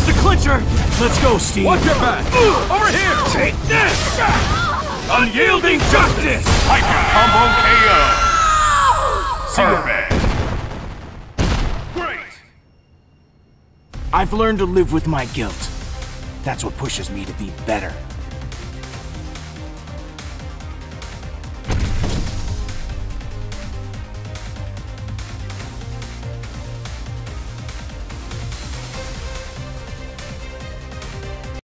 That's the clincher! Let's go, Steve! Watch your back! Over here! Take this! Unyielding justice! Hyper combo KO! Perfect! Great! I've learned to live with my guilt. That's what pushes me to be better.